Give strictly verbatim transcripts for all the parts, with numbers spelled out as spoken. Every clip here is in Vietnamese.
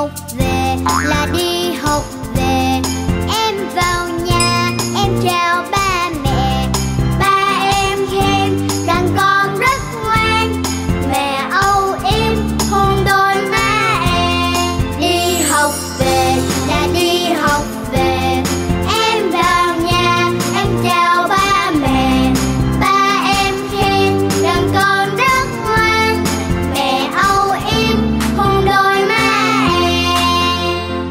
học về là đi học về. Em vào nhà em chào ba mẹ. Ba em khen rằng con rất ngoan. Mẹ âu yếm hôn đôi má em. Đi học về là đi học về. Em vào nhà em chào ba mẹ. Ba em khen rằng con rất ngoan. Mẹ âu yếm hôn đôi má em.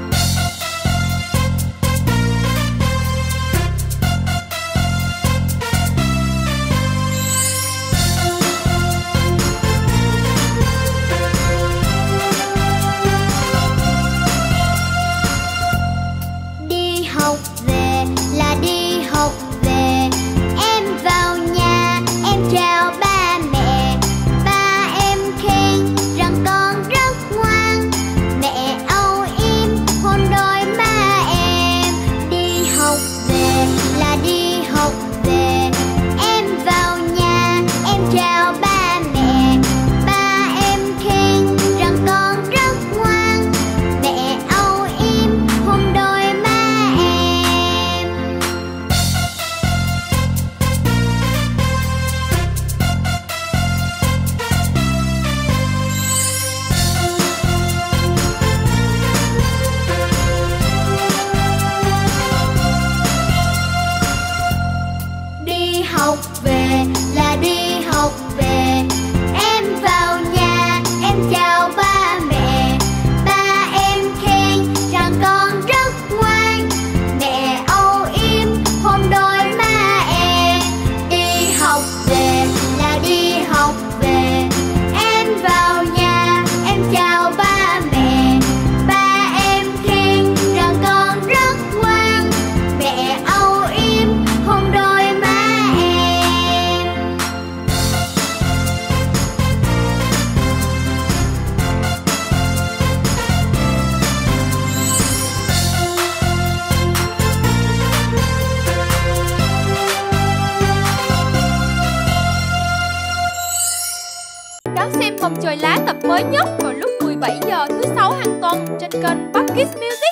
Đi học về là đi học về. Em vào nhà em chào ba mẹ. Ba em khen rằng con rất ngoan. Mẹ âu yếm hôn đôi má em. Đi học về là đi học về. Em vào nhà em chào ba mẹ. Ba em khen rằng con rất ngoan. Mẹ âu yếm hôn đôi má em. Đi học về là đi học về. Em vào nhà em chào ba mẹ. Ba em khen rằng con rất ngoan. Mẹ âu yếm hôn đôi má em. Đi học về là đi học về. Em vào nhà em chào ba mẹ. Ba em khen rằng con rất ngoan. Mẹ âu yếm hôn đôi má em. Đón xem Vòng Chồi Lá tập mới nhất vào lúc mười bảy giờ thứ sáu hàng tuần trên kênh Pop Kids Music.